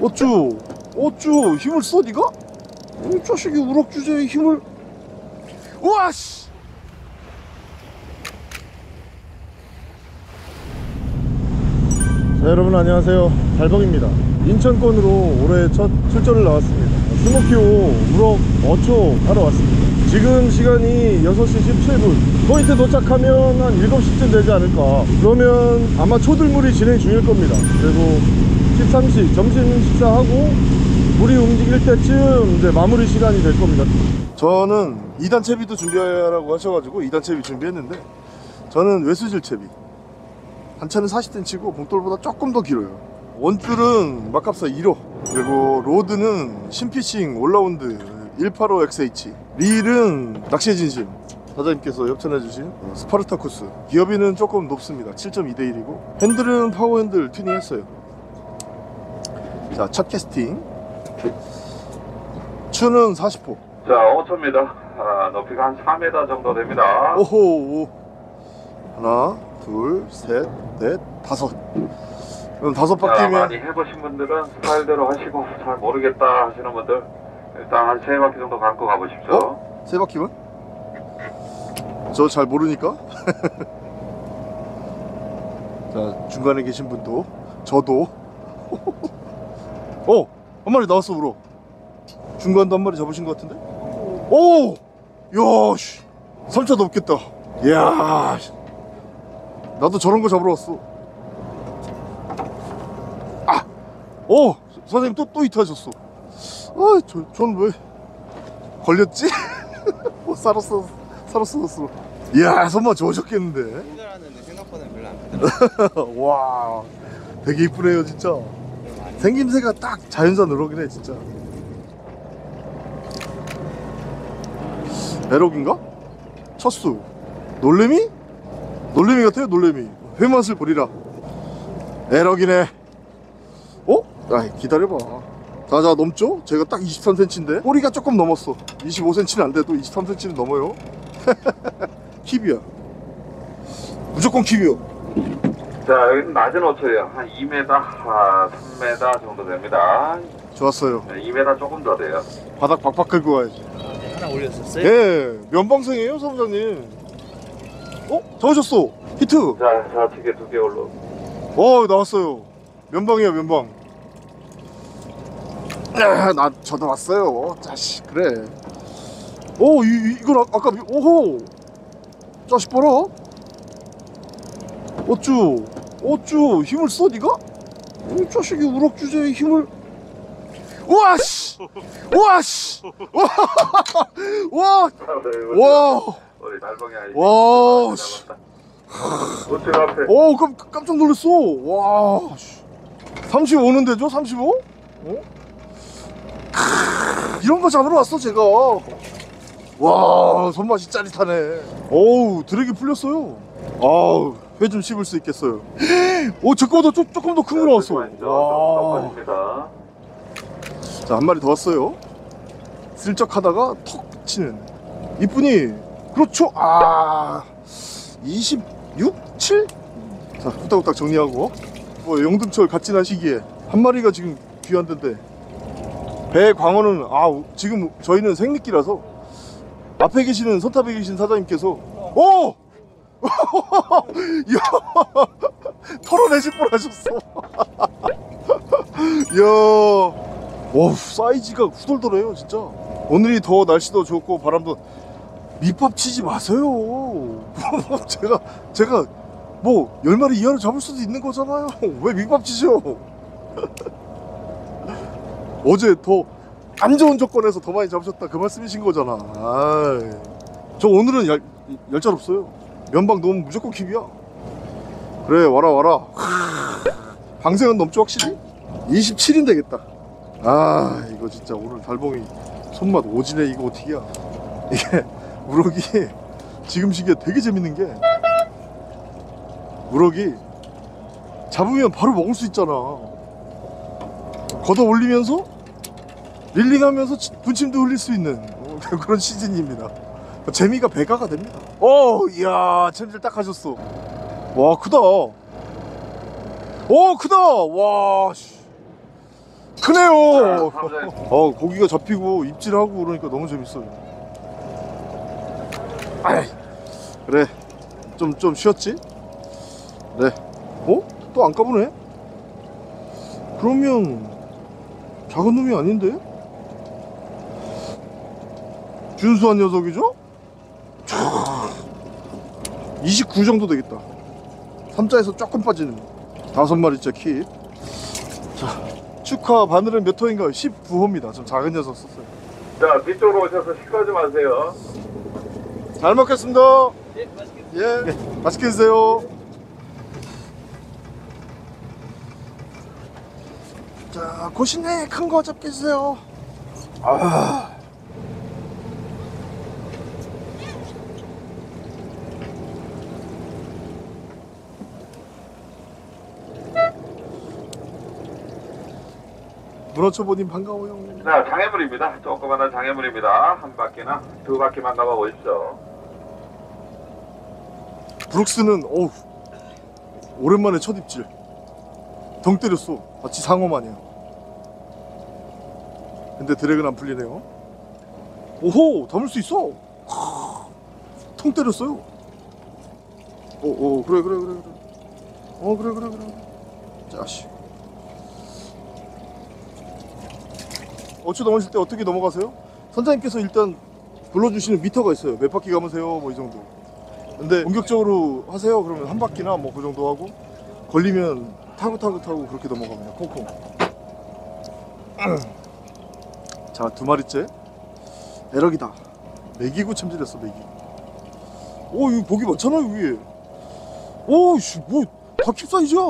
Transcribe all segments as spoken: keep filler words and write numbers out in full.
어쭈 어쭈 힘을 써 니가? 이 자식이 우럭 주제에 힘을. 우와씨. 자, 여러분 안녕하세요, 달벅입니다. 인천권으로 올해 첫 출전을 나왔습니다. 스모키오 우럭 어초 하러 왔습니다. 지금 시간이 여섯 시 십칠 분. 포인트 도착하면 한 일곱 시쯤 되지 않을까. 그러면 아마 초들물이 진행 중일 겁니다. 그리고 십삼 시 점심 식사하고 물이 움직일 때쯤 이제 마무리 시간이 될 겁니다. 저는 이 단 채비도 준비하라고 하셔가지고 이 단 채비 준비했는데, 저는 외수질 채비, 단차는 사십 센티미터고 봉돌보다 조금 더 길어요. 원줄은 마캅사 일 호, 그리고 로드는 신피싱 올라운드 일팔오 엑스 에이치, 릴은 낚시의 진심 사장님께서 협찬해주신 스파르타쿠스. 기어비는 조금 높습니다. 칠 점 이 대 일이고 핸들은 파워 핸들 튜닝했어요. 자, 첫 캐스팅. 추는 사십 호. 자, 오천입니다. 아, 높이가 한 사 미터 정도 됩니다. 오호. 하나, 둘, 셋, 넷, 다섯. 그럼 다섯 자, 바퀴면 많이 해보신 분들은 스타일대로 하시고 잘 모르겠다 하시는 분들 일단 한 세 바퀴 정도 감고 가보십시오. 어? 세 바퀴만? 저 잘 모르니까. 자, 중간에 계신 분도, 저도. 어! 한 마리 나왔어, 우럭. 중간도 한 마리 잡으신 것 같은데? 오! 야, 씨. 삼 차 넘겠다. 이야. 나도 저런 거 잡으러 왔어. 아! 오! 선생님 또, 또 히트하셨어. 아, 저, 전 왜 걸렸지? 뭐, 살았어, 살았어, 살았어. 이야, 손맛 좋으셨겠는데? 힘들었는데 생각보다 별로 안 크더라고요. 와, 되게 이쁘네요, 진짜. 생김새가 딱 자연산 우럭이네, 진짜. 에럭인가? 첫수. 놀래미? 놀래미 같아요, 놀래미. 회맛을 보리라. 에럭이네. 어? 아, 기다려봐. 자자, 넘죠? 제가 딱 이십삼 센티미터인데 꼬리가 조금 넘었어. 이십오 센티미터는 안 돼도 이십삼 센티미터는 넘어요. 킵이야. 무조건 킵이요. 자, 여기는 낮은 오초예요. 한 이 미터, 아, 삼 미터 정도 됩니다. 좋았어요. 네, 이 미터 조금 더 돼요. 바닥 박박 긁고 와야지. 하나 올렸었어요? 예, 면방생이에요, 사무장님. 어? 잡으셨어. 히트. 자, 좌측에 두 개 올라. 어, 나왔어요. 면방이야, 면방. 아, 나 저도 왔어요. 자식, 그래. 오, 이, 이, 이걸 아, 아까 오호. 자식 봐라. 어쭈 어쭈 힘을 써 니가? 이 자식이 우럭 주제에 힘을. 우와씨. 우와씨. 와. 와. 우리 달봉이 아이. 와. 씨. 우측 앞에. 오, 깜, 깜짝 놀랐어. 와. 삼십오는 되죠? 삼십오? 어? 크, 이런 거 잡으러 왔어, 제가. 와, 손맛이 짜릿하네. 어우, 드랙이 풀렸어요. 아우, 회 좀 씹을 수 있겠어요. 오, 제 거보다 조, 조금 더 큰 거 나왔어. 와. 자, 한 마리 더 왔어요. 슬쩍 하다가 턱 치는. 이쁘니? 그렇죠. 아, 이십육, 칠? 자, 후딱후딱 정리하고. 뭐 영등철 갓 지난 시기에 한 마리가 지금 귀한데, 배 광어는 아, 지금 저희는 생미끼라서 앞에 계시는 선탑에 계신 사장님께서 오! 이야, 털어내실 뻔 하셨어. 이야, 와, 사이즈가 후덜덜해요, 진짜. 오늘이 더 날씨도 좋고 바람도. 밑밥 치지 마세요. 제가 제가 뭐 열 마리 이하로 잡을 수도 있는 거잖아요. 왜 밑밥 치죠? 어제 더 안 좋은 조건에서 더 많이 잡으셨다, 그 말씀이신 거잖아. 아이, 저 오늘은 열, 열짤 없어요. 면방 넣으면 무조건 킵이야. 그래, 와라 와라. 방생은 넘죠, 확실히? 이십칠인 되겠다. 아, 이거 진짜 오늘 달봉이 손맛 오지네. 이거 어떻게야. 이게 우럭이 지금 시기에 되게 재밌는 게, 우럭이 잡으면 바로 먹을 수 있잖아. 걷어 올리면서 릴링하면서 분침도 흘릴 수 있는 그런 시즌입니다. 재미가 배가가 됩니다. 어, 이야, 챔질 딱 하셨어. 와, 크다. 오, 크다. 와, 씨. 크네요. 자, 삼 어 고기가 잡히고 입질하고 그러니까 너무 재밌어요. 아이, 그래 좀 좀 쉬었지? 네. 어? 또 안 까부네? 그러면 작은 놈이 아닌데? 준수한 녀석이죠? 이십구 정도 되겠다. 삼자에서 조금 빠지는 다섯 마리째 킵. 자, 축하 바늘은 몇 호인가요? 십구 호입니다. 좀 작은 녀석 썼어요. 자, 뒤쪽으로 오셔서 식사 좀 하세요. 잘 먹겠습니다. 예, 맛있게. 예, 네, 맛있게 드세요. 자, 고신네 큰 거 잡게 주세요. 아. 문어초보님 반가워요. 자, 장애물입니다. 조그마한 장애물입니다. 한 바퀴나 두 바퀴만 가봐 보십시오. 브룩스는 어우 오랜만에 첫 입질. 덩 때렸어. 마치 상어 마냥. 근데 드랙은 안 풀리네요. 오호, 담을 수 있어. 통 때렸어요. 오오, 그래 그래 그래 그래. 어 그래 그래 그래. 자식. 어초 넘으실 때 어떻게 넘어가세요? 선장님께서 일단 불러주시는 미터가 있어요. 몇 바퀴 감으세요, 뭐 이 정도. 근데 본격적으로 하세요 그러면 한 바퀴나 뭐 그 정도 하고, 걸리면 타고 타고 타고 그렇게 넘어갑니다. 콩콩. 자, 두 마리째 에럭이다. 메기고 챔질했어. 메기. 오, 여기 고기 많잖아 여기. 오씨, 뭐 다 킵 사이즈야.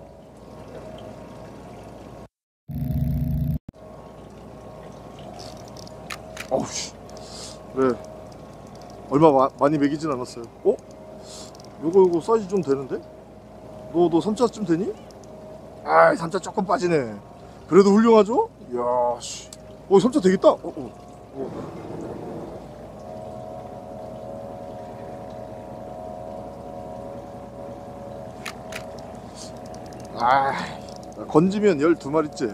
어우씨, 그래 얼마 마, 많이 먹이진 않았어요. 어? 요거 요거 사이즈 좀 되는데? 너 너 삼자쯤 되니? 아이, 삼자 조금 빠지네. 그래도 훌륭하죠? 이야 씨, 어 삼자 되겠다. 어, 어, 어. 아, 건지면 열두 마리째.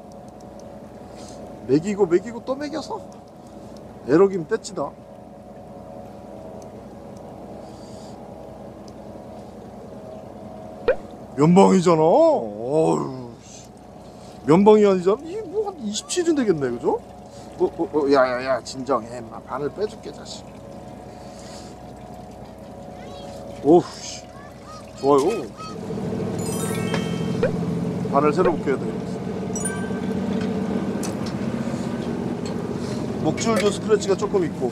먹이고 먹이고 또 먹여서 에러김 떼찌다. 면방이잖아. 어휴, 면방이 아니잖아. 이게 뭐 한 이십칠은 되겠네, 그죠? 어, 어, 어, 야야야, 진정해. 마, 바늘 빼줄게, 자식. 오우, 씨, 좋아요. 바늘 새로 묶여야 돼. 목줄도 스크래치가 조금 있고.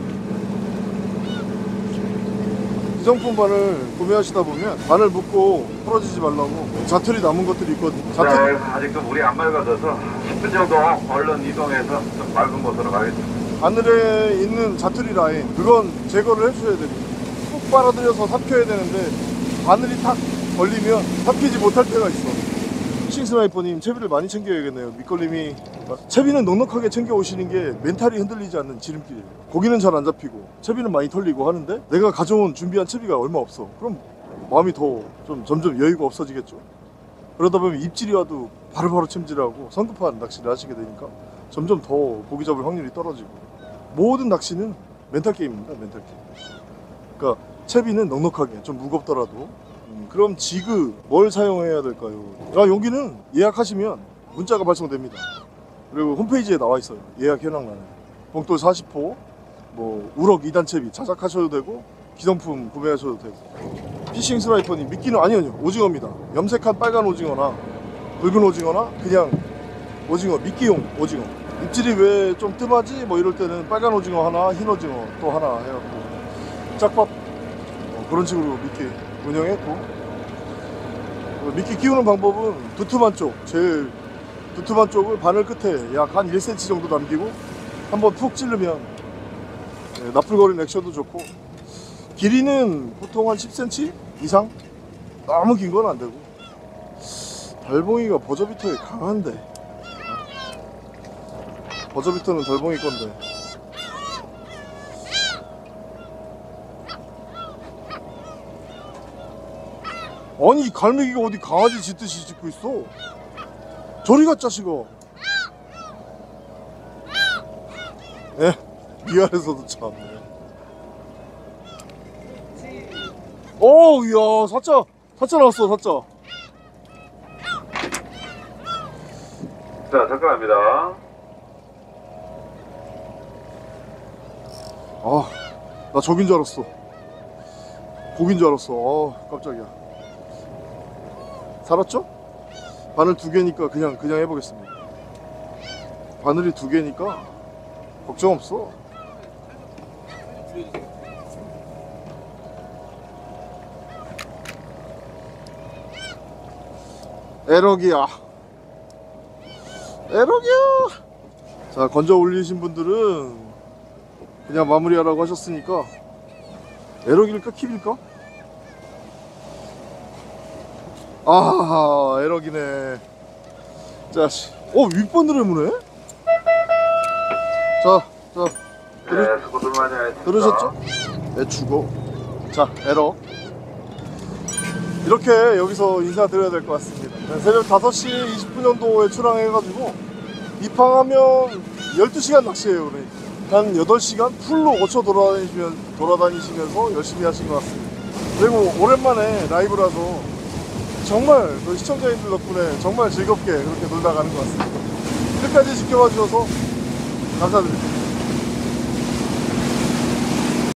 기성품 바늘 구매하시다 보면 바늘 묶고 부러지지 말라고 자투리 남은 것들이 있거든요. 자투리. 자, 아직도 물이 안 맑아져서 십 분 정도 얼른 이동해서 좀 맑은 곳으로 가겠습니다. 바늘에 있는 자투리 라인, 그건 제거를 해주셔야 됩니다. 푹 빨아들여서 삽혀야 되는데 바늘이 탁 걸리면 삽히지 못할 때가 있어. 피싱 스나이퍼님, 채비를 많이 챙겨야겠네요. 밑걸림이, 채비는 넉넉하게 챙겨 오시는 게 멘탈이 흔들리지 않는 지름길이에요. 고기는 잘 안 잡히고 채비는 많이 털리고 하는데 내가 가져온 준비한 채비가 얼마 없어. 그럼 마음이 더 좀 점점 여유가 없어지겠죠. 그러다 보면 입질이 와도 바로바로 챔질하고 성급한 낚시를 하시게 되니까 점점 더 고기 잡을 확률이 떨어지고. 모든 낚시는 멘탈 게임입니다. 멘탈 게임. 그러니까 채비는 넉넉하게 좀 무겁더라도. 음, 그럼 지그 뭘 사용해야 될까요? 아, 여기는 예약하시면 문자가 발송됩니다. 그리고 홈페이지에 나와 있어요. 예약 현황란에. 봉돌 사십 호, 뭐 우럭 이 단 채비 자작하셔도 되고 기성품 구매하셔도 되고. 피싱 스나이퍼님, 미끼는 아니요, 아니요, 오징어입니다. 염색한 빨간 오징어나 붉은 오징어나 그냥 오징어, 미끼용 오징어. 입질이 왜 좀 뜸하지? 뭐 이럴 때는 빨간 오징어 하나, 흰 오징어 또 하나 해갖고 짝밥, 어, 그런 식으로 미끼 운영했고. 미끼 끼우는 방법은 두툼한 쪽, 제일 두툼한 쪽을 바늘 끝에 약 한 일 센티미터 정도 남기고 한번 푹 찌르면, 네, 나풀거리는 액션도 좋고. 길이는 보통 한 십 센티미터 이상? 너무 긴 건 안 되고. 달봉이가 버저비터에 강한데, 버저비터는 달봉이 건데. 아니, 이 갈매기가 어디 강아지 짖듯이 짖고 있어. 저리 가, 자식아. 예, 미안해서도 참. 오, 이야, 사자, 사자 나왔어, 사자. 자, 접근합니다. 아, 나 적인 줄 알았어. 고긴 줄 알았어. 아, 깜짝이야. 살았죠? 바늘 두 개니까 그냥 그냥 해보겠습니다. 바늘이 두 개니까 걱정 없어. 에럭이야. 에럭이야. 자, 건져 올리신 분들은 그냥 마무리하라고 하셨으니까 에럭일까 킵일까? 아, 에럭이네. 자, 씨. 어, 윗바늘을 무네? 자, 자, 들으, 네, 수고들 많이 하셨습니다. 들으셨죠? 애 죽어. 자, 에럭. 이렇게 여기서 인사드려야 될 것 같습니다. 네, 새벽 다섯 시 이십 분 정도에 출항해가지고 입항하면 열두 시간 낚시해요. 그러니까 한 여덟 시간 풀로 거쳐 돌아다니시면, 돌아다니시면서 열심히 하신 것 같습니다. 그리고 오랜만에 라이브라서 정말 그 시청자님들 덕분에 정말 즐겁게 그렇게 놀다 가는 것 같습니다. 끝까지 지켜봐 주셔서 감사드립니다.